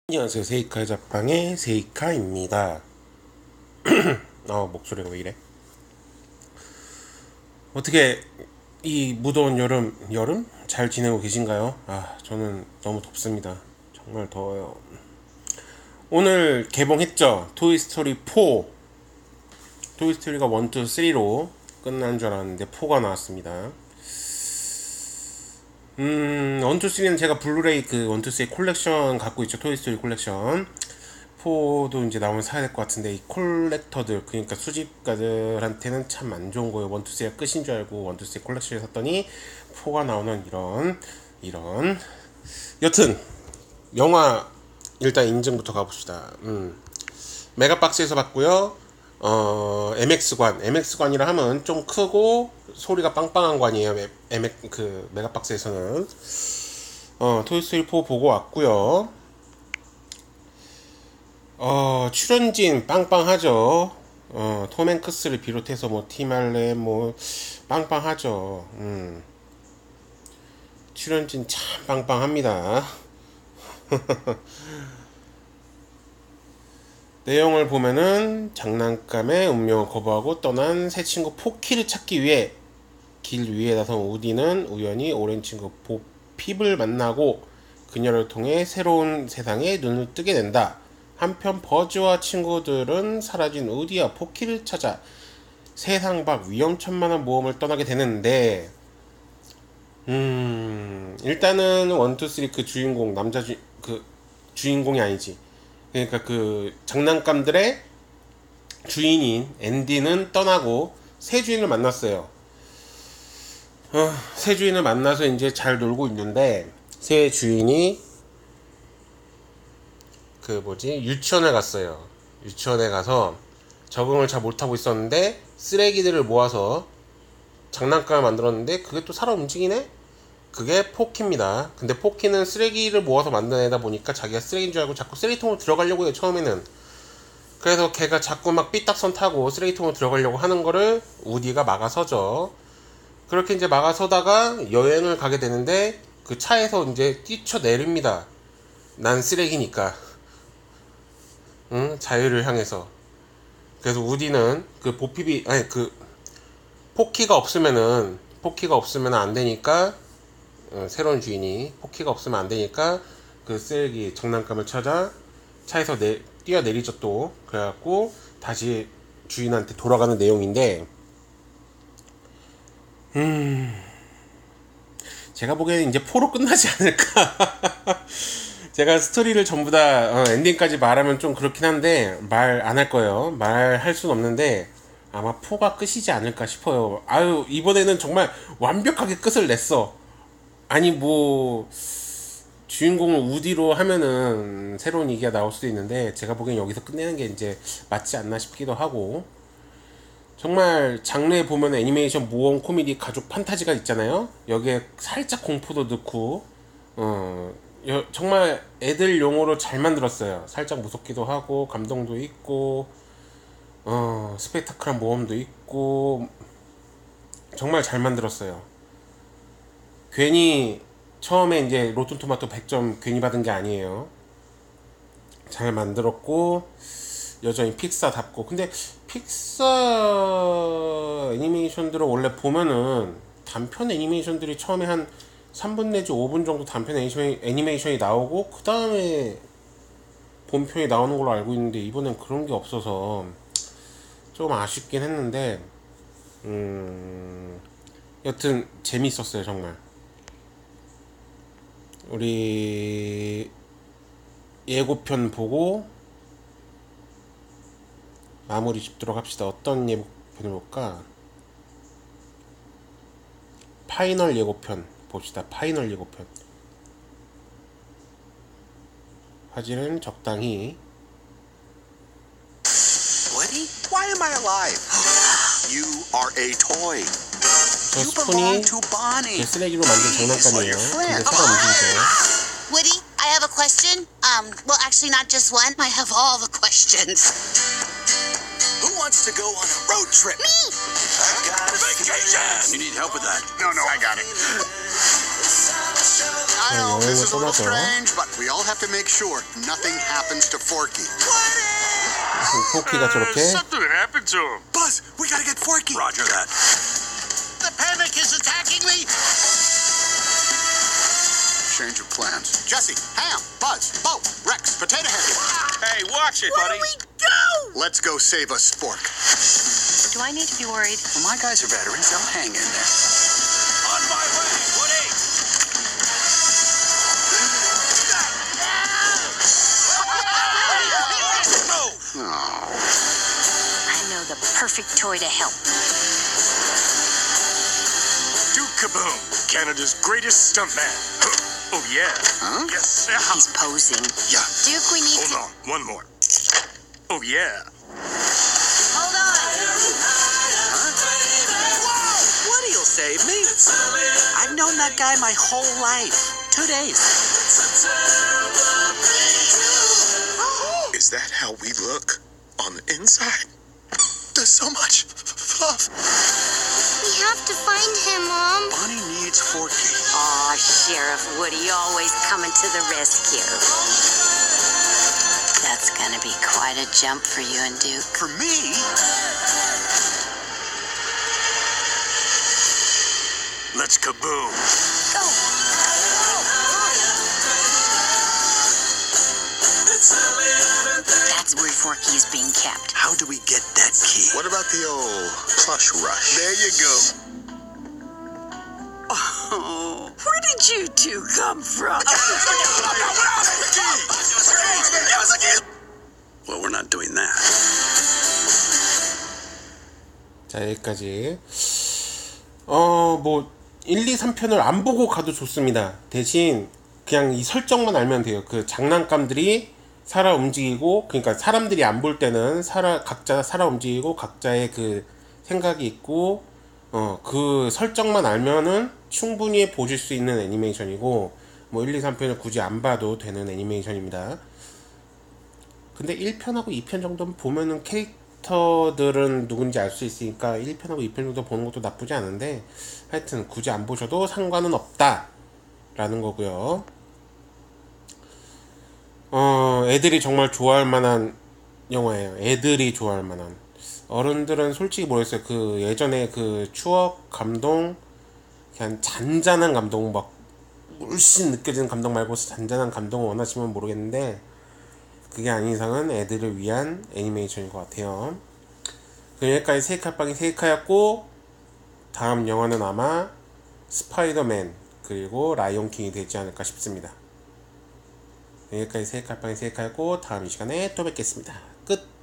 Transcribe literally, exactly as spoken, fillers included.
안녕하세요. 세이카의 잡방의 세이카입니다. 어, 목소리가 왜 이래? 어떻게 이 무더운 여름, 여름? 잘 지내고 계신가요? 아, 저는 너무 덥습니다. 정말 더워요. 오늘 개봉했죠? 토이스토리 사. 토이스토리가 일, 이, 삼로 끝난 줄 알았는데 사가 나왔습니다. 음, 일, 이, 삼는 제가 블루레이 그 일, 이, 삼 콜렉션 갖고 있죠. 토이스토리 콜렉션. 사도 이제 나오면 사야 될 것 같은데, 이 콜렉터들, 그러니까 수집가들한테는 참 안 좋은 거예요. 일, 이, 삼가 끝인 줄 알고 일, 이, 삼 콜렉션을 샀더니 사가 나오는 이런 이런 여튼 영화 일단 인증부터 가봅시다. 음. 메가박스에서 봤고요. 어, 엠엑스관, 엠엑스관이라 하면 좀 크고 소리가 빵빵한 관이에요. 엠엑 그 메가박스에서는. 어, 토이스토리 사 보고 왔고요. 어, 출연진 빵빵하죠. 어, 톰 행크스를 비롯해서 뭐 티말레 뭐 빵빵하죠. 음. 출연진 참 빵빵합니다. 내용을 보면은 장난감의 운명을 거부하고 떠난 새 친구 포키를 찾기 위해 길 위에 나선 우디는 우연히 오랜 친구 보핍을 만나고 그녀를 통해 새로운 세상에 눈을 뜨게 된다. 한편 버즈와 친구들은 사라진 우디와 포키를 찾아 세상 밖 위험천만한 모험을 떠나게 되는데, 음 일단은 일, 이, 삼 그 주인공 남자 주, 그 주인공이 아니지. 그러니까 그 장난감들의 주인인 앤디는 떠나고 새 주인을 만났어요. 어, 새 주인을 만나서 이제 잘 놀고 있는데, 새 주인이 그 뭐지 유치원에 갔어요. 유치원에 가서 적응을 잘 못하고 있었는데 쓰레기들을 모아서 장난감을 만들었는데 그게 또 살아 움직이네? 그게 포키입니다. 근데 포키는 쓰레기를 모아서 만들어내다 보니까 자기가 쓰레기인 줄 알고 자꾸 쓰레기통으로 들어가려고 해요, 처음에는. 그래서 걔가 자꾸 막 삐딱선 타고 쓰레기통으로 들어가려고 하는 거를 우디가 막아서죠. 그렇게 이제 막아서다가 여행을 가게 되는데 그 차에서 이제 뛰쳐내립니다. 난 쓰레기니까. 응? 자유를 향해서. 그래서 우디는 그 보핍이, 아니 그 포키가 없으면은 포키가 없으면 안 되니까, 어, 새로운 주인이 포키가 없으면 안 되니까 그 쓰레기 장난감을 찾아 차에서 내, 뛰어내리죠 또. 그래갖고 다시 주인한테 돌아가는 내용인데, 음 제가 보기에는 이제 사로 끝나지 않을까. 제가 스토리를 전부 다 어, 엔딩까지 말하면 좀 그렇긴 한데 말 안 할 거예요. 말할 순 없는데 아마 사가 끝이지 않을까 싶어요. 아유, 이번에는 정말 완벽하게 끝을 냈어. 아니 뭐 주인공을 우디로 하면은 새로운 얘기가 나올 수도 있는데 제가 보기엔 여기서 끝내는 게 이제 맞지 않나 싶기도 하고, 정말 장르에 보면 애니메이션 모험 코미디 가족 판타지가 있잖아요. 여기에 살짝 공포도 넣고, 어 여, 정말 애들 용어로 잘 만들었어요. 살짝 무섭기도 하고 감동도 있고, 어 스펙타클한 모험도 있고, 정말 잘 만들었어요. 괜히 처음에 이제 로튼토마토 백 점 괜히 받은 게 아니에요. 잘 만들었고 여전히 픽사답고. 근데 픽사 애니메이션들을 원래 보면은 단편 애니메이션들이 처음에 한 삼 분 내지 오 분 정도 단편 애니메이션이, 애니메이션이 나오고 그 다음에 본편이 나오는 걸로 알고 있는데 이번엔 그런 게 없어서 좀 아쉽긴 했는데, 음 여튼 재밌었어요 정말. 우리 예고편 보고 마무리 짓도록 합시다. 어떤 예고편을 볼까? 파이널 예고편 봅시다. 파이널 예고편. 화질은 적당히. Woody, why am I alive? You are a toy. 저 스푼이 제 쓰레기로 만든 장난감이에요. 근데 살아 움직이죠. Woody, I have a question. Um, well, actually, not just one. I have all the questions. Who wants to go on a road trip? Me! I've got a vacation! You need help with that? No, no, I got it. I know this is a little 떠나죠. strange, but we all have to make sure nothing happens to Forky. 포키가 저렇게 Something happened to him. Buzz, we gotta get Forky. Roger that. The panic is attacking me. Change of plans. Jesse, Ham, Buzz, Bo, Rex, Potato Head. Hey, watch it, Where buddy. do we go? Let's go save a spork. Do I need to be worried? Well, my guys are veterans. They'll hang in there. On my way, Woody. Oh. I know the perfect toy to help. Duke Kaboom, Canada's greatest stuntman. Oh, yeah. Huh? Yes. He's posing. Yeah. Duke, we need Hold to... on. One more. Oh, yeah. Hold on. Woody'll save me. I've known that guy my whole life. Two days. Is that how we look on the inside? There's so much fluff. We have to find him, Mom. Bonnie needs Forky. Aw, Sheriff Woody always coming to the rescue. That's gonna be quite a jump for you and Duke. For me? Let's kaboom. Go! That's where Forky is being kept. How do we get that key? What about the old plush rush? There you go. Oh, where did you two come from? Well, we're not doing that. 자 여기까지 어 뭐 일, 이, 삼 편을 안 보고 가도 좋습니다. 대신 그냥 이 설정만 알면 돼요. 그 장난감들이 살아 움직이고, 그러니까 사람들이 안 볼 때는 살아 각자 살아 움직이고 각자의 그 생각이 있고, 어 그 설정만 알면은 충분히 보실 수 있는 애니메이션이고, 뭐 일, 이, 삼 편을 굳이 안 봐도 되는 애니메이션입니다. 근데 일 편하고 이 편 정도는 보면은 캐릭터들은 누군지 알 수 있으니까 일 편하고 이 편 정도 보는 것도 나쁘지 않은데, 하여튼 굳이 안 보셔도 상관은 없다 라는 거고요. 어 애들이 정말 좋아할 만한 영화예요. 애들이 좋아할 만한. 어른들은 솔직히 모르겠어요. 그 예전에 그 추억 감동, 그냥 잔잔한 감동, 막 물씬 느껴지는 감동 말고 잔잔한 감동을 원하시면 모르겠는데, 그게 아닌 이상은 애들을 위한 애니메이션인 것 같아요. 여기까지 세이카빵이 세이카였고, 다음 영화는 아마 스파이더맨 그리고 라이온킹이 되지 않을까 싶습니다. 여기까지 세이카빵이 세이카였고, 다음 이 시간에 또 뵙겠습니다. 끝.